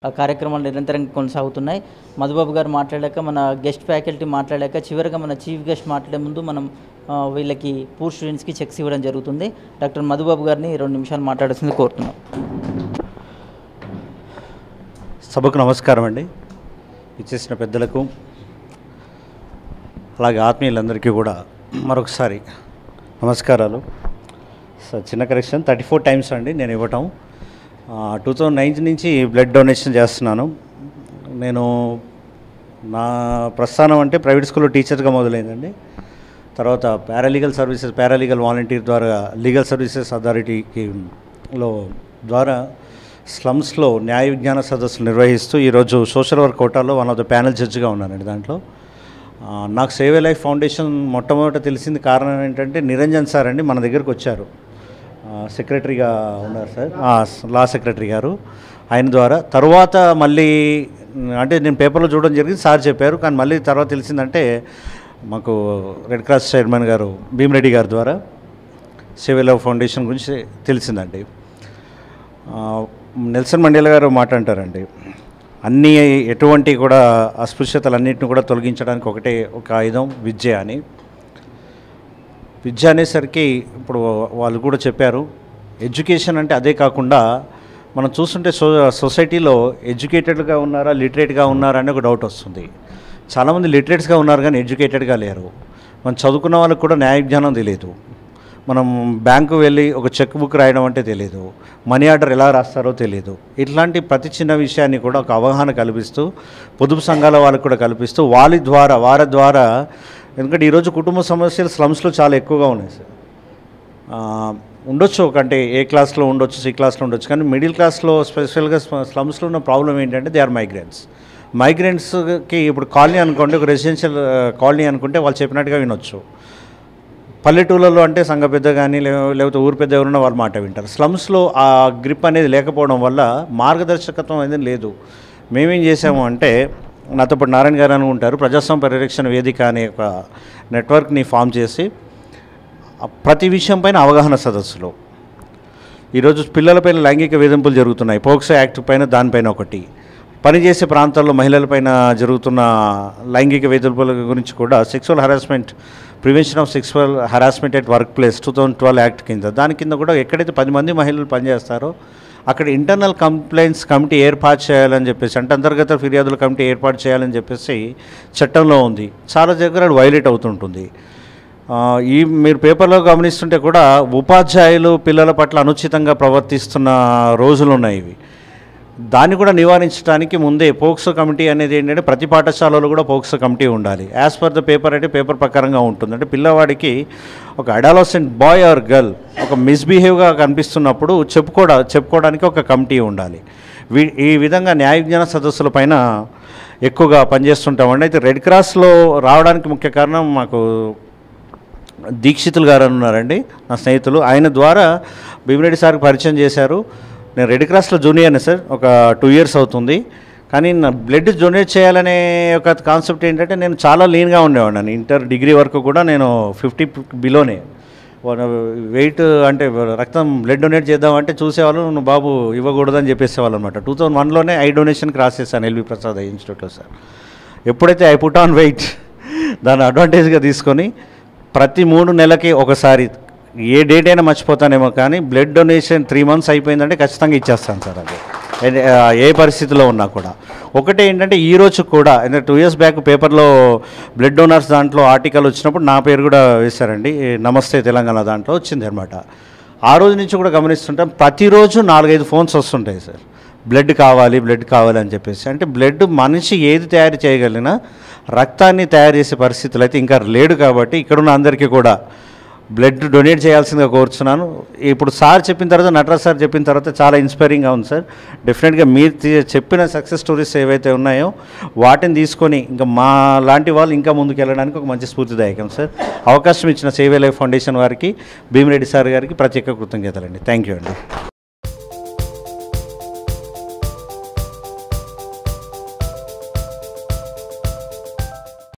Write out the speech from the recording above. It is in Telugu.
ఆ కార్యక్రమాలు నిరంతరంగా కొనసాగుతున్నాయి. మధుబాబు గారు మాట్లాడాక, మన గెస్ట్ ఫ్యాకల్టీ మాట్లాడాక, చివరిగా మన చీఫ్ గెస్ట్ మాట్లాడే ముందు మనం వీళ్ళకి పూర్ స్టూడెంట్స్కి చెక్స్ ఇవ్వడం జరుగుతుంది. డాక్టర్ మధుబాబు గారిని 2 నిమిషాలు మాట్లాడాల్సింది కోరుతున్నాం. సభకు నమస్కారం అండి. ఇచ్చేసిన పెద్దలకు అలాగే ఆత్మీయులందరికీ కూడా మరొకసారి నమస్కారాలు. చిన్న కరెక్షన్, 34 టైమ్స్ అండి నేను ఇవ్వటం. 2009 నుంచి బ్లడ్ డొనేషన్ చేస్తున్నాను. నేను నా ప్రస్థానం అంటే ప్రైవేట్ స్కూల్లో టీచర్గా మొదలైందండి. తర్వాత పారాలీగల్ వాలంటీర్ ద్వారా లీగల్ సర్వీసెస్ అథారిటీకి ద్వారా స్లమ్స్లో న్యాయ విజ్ఞాన సదస్సులు నిర్వహిస్తూ ఈరోజు సోషల్ వర్క్ కోటాలో వన్ ఆఫ్ ద ప్యానల్ జడ్జిగా ఉన్నానండి. దాంట్లో నాకు సేవ్ ఏ లైఫ్ ఫౌండేషన్ మొట్టమొదట తెలిసింది కారణం ఏంటంటే, నిరంజన్ సార్ అండి మన దగ్గరకు వచ్చారు. సెక్రటరీగా ఉన్నారు సార్, లా సెక్రటరీ గారు. ఆయన ద్వారా తర్వాత మళ్ళీ అంటే నేను పేపర్లో చూడడం జరిగింది, సార్ చెప్పారు. కానీ మళ్ళీ తర్వాత తెలిసిందంటే మాకు రెడ్ క్రాస్ చైర్మన్ గారు భీమిరెడ్డి గారి ద్వారా సేవ్ ఏ లైఫ్ ఫౌండేషన్ గురించి తెలిసిందండి. నెల్సన్ మండేలా గారు మాట అంటారండి, అన్నీ ఎటువంటి కూడా అస్పృశ్యతలన్నింటిని కూడా తొలగించడానికి ఒకటే ఒక ఆయుధం విద్య అని. విద్య అనేసరికి ఇప్పుడు వాళ్ళు కూడా చెప్పారు, ఎడ్యుకేషన్ అంటే అదే కాకుండా మనం చూస్తుంటే సొసైటీలో ఎడ్యుకేటెడ్గా ఉన్నారా లిటరేట్గా ఉన్నారా అని ఒక డౌట్ వస్తుంది. చాలామంది లిటరేట్స్గా ఉన్నారు కానీ ఎడ్యుకేటెడ్గా లేరు. మనం చదువుకున్న వాళ్ళకి కూడా న్యాయ విజ్ఞానం తెలియదు. మనం బ్యాంకు వెళ్ళి ఒక చెక్ బుక్ రాయడం అంటే తెలియదు, మనీ ఆర్డర్ ఎలా రాస్తారో తెలియదు. ఇట్లాంటి ప్రతి చిన్న విషయాన్ని కూడా ఒక అవగాహన కల్పిస్తూ, పొదుపు సంఘాల వాళ్ళకి కూడా కల్పిస్తూ వారి ద్వారా ఎందుకంటే ఈరోజు కుటుంబ సమస్యలు స్లమ్స్లో చాలా ఎక్కువగా ఉన్నాయి సార్. ఉండొచ్చు ఒకంటే ఏ క్లాస్లో ఉండొచ్చు, సి క్లాస్లో ఉండొచ్చు, కానీ మిడిల్ క్లాస్లో స్పెషల్గా స్లమ్స్లో ఉన్న ప్రాబ్లం ఏంటంటే దే ఆర్ మైగ్రెంట్స్కి ఇప్పుడు కాలనీ అనుకోండి, ఒక రెసిడెన్షియల్ కాలనీ అనుకుంటే వాళ్ళు చెప్పినట్టుగా వినొచ్చు. పల్లెటూళ్ళలో అంటే సంఘ పెద్ద కానీ లేకపోతే ఊరు పెద్ద ఎవరున్నా వాళ్ళ మాట వింటారు. స్లమ్స్లో ఆ గ్రిప్ అనేది లేకపోవడం వల్ల మార్గదర్శకత్వం అనేది లేదు. మేమేం చేసాము అంటే, నాతో పాటు నారాయణ గారు అని ఉంటారు, ప్రజాస్వామ్య పరిరక్షణ వేదిక అనే ఒక నెట్వర్క్ని ఫామ్ చేసి ప్రతి విషయం పైన అవగాహన సదస్సులో ఈరోజు పిల్లలపైన లైంగిక వేధింపులు జరుగుతున్నాయి, పోక్సో యాక్ట్ పైన దానిపైన ఒకటి, పనిచేసే ప్రాంతాల్లో మహిళలపైన జరుగుతున్న లైంగిక వేధింపుల గురించి కూడా sexual harassment, prevention of sexual harassment at work place 2012 act కింద, దాని కింద కూడా ఎక్కడైతే 10 మంది మహిళలు పనిచేస్తారో అక్కడ ఇంటర్నల్ కంప్లైంట్స్ కమిటీ ఏర్పాటు చేయాలని చెప్పేసి, అంటే అంతర్గత ఫిర్యాదుల కమిటీ ఏర్పాటు చేయాలని చెప్పేసి చట్టంలో ఉంది. చాలా దగ్గర వైలేట్ అవుతుంటుంది. మీరు పేపర్లో గమనిస్తుంటే కూడా ఉపాధ్యాయులు పిల్లల పట్ల అనుచితంగా ప్రవర్తిస్తున్న రోజులు ఉన్నాయి. ఇవి దాన్ని కూడా నివారించడానికి ముందే పోక్సో కమిటీ అనేది ఏంటంటే, ప్రతి పాఠశాలలో కూడా పోక్సో కమిటీ ఉండాలి. యాజ్ పర్ ద పేపర్ అంటే పేపర్ ప్రకారంగా ఉంటుంది. అంటే పిల్లవాడికి ఒక అడాలసెంట్ బాయ్ ఆర్ గర్ల్ ఒక మిస్బిహేవ్గా కనిపిస్తున్నప్పుడు చెప్పుకోవడానికి ఒక కమిటీ ఉండాలి. ఈ విధంగా న్యాయ విజ్ఞాన సదస్సుల పైన ఎక్కువగా పనిచేస్తుంటామండి. అయితే రెడ్ క్రాస్లో రావడానికి ముఖ్య కారణం, మాకు దీక్షితులు గారు అని ఉన్నారండి నా స్నేహితులు, ఆయన ద్వారా భీమిరెడ్డి సార్కి పరిచయం చేశారు. నేను రెడ్ క్రాస్లో జూనియర్ని సార్, ఒక 2 years అవుతుంది. కానీ నా బ్లడ్ డొనేట్ చేయాలనే ఒక కాన్సెప్ట్ ఏంటంటే, నేను చాలా లీన్గా ఉండేవాడిని. ఇంటర్ డిగ్రీ వరకు కూడా నేను 50 బిలోనే వెయిట్. అంటే రక్తం బ్లడ్ డొనేట్ చేద్దామంటే చూసేవాళ్ళు, నువ్వు బాబు ఇవ్వకూడదని చెప్పేసేవాళ్ళు అనమాట. 2001లోనే ఐ డొనేషన్ క్రాస్ చేశాను ఎల్వి ప్రసాద్ ఇన్స్టిట్యూట్లో సార్. ఎప్పుడైతే ఐ పుట్ ఆన్ వెయిట్, దాన్ని అడ్వాంటేజ్గా తీసుకొని ప్రతి 3 నెలలకి ఒకసారి, ఏ డేట్ అయినా మర్చిపోతానేమో కానీ బ్లడ్ డొనేషన్ 3 months అయిపోయిందంటే ఖచ్చితంగా ఇచ్చేస్తాను సార్. అది ఏ పరిస్థితిలో ఉన్నా కూడా. ఒకటే ఏంటంటే, ఈరోజు కూడా 2 years బ్యాక్ పేపర్లో బ్లడ్ డోనర్స్ దాంట్లో ఆర్టికల్ వచ్చినప్పుడు నా పేరు కూడా వేశారండి, నమస్తే తెలంగాణ దాంట్లో వచ్చింది అనమాట. ఆ రోజు నుంచి కూడా గమనిస్తుంటాం, ప్రతిరోజు 4-5 ఫోన్స్ వస్తుంటాయి సార్, బ్లడ్ కావాలి అని చెప్పేసి. అంటే బ్లడ్ మనిషి ఏది తయారు చేయగలిగినా రక్తాన్ని తయారు చేసే పరిస్థితులు అయితే ఇంకా లేడు. కాబట్టి ఇక్కడున్న అందరికీ కూడా బ్లడ్ డొనేట్ చేయాల్సిందిగా కోరుతున్నాను. ఇప్పుడు సార్ చెప్పిన తర్వాత, నటరాజ్ సార్ చెప్పిన తర్వాత చాలా ఇన్స్పైరింగ్గా ఉంది సార్. డెఫినెట్గా మీరు చెప్పిన సక్సెస్ స్టోరీస్ ఏవైతే ఉన్నాయో వాటిని తీసుకొని ఇంకా మా లాంటి వాళ్ళు ఇంకా ముందుకు వెళ్ళడానికి ఒక మంచి స్ఫూర్తిదాయకం సార్. అవకాశం ఇచ్చిన సేవ్ ఏ లైఫ్ ఫౌండేషన్ వారికి, భీమిరెడ్డి సార్ గారికి ప్రత్యేక కృతజ్ఞతలండి. థ్యాంక్ యూ అండి.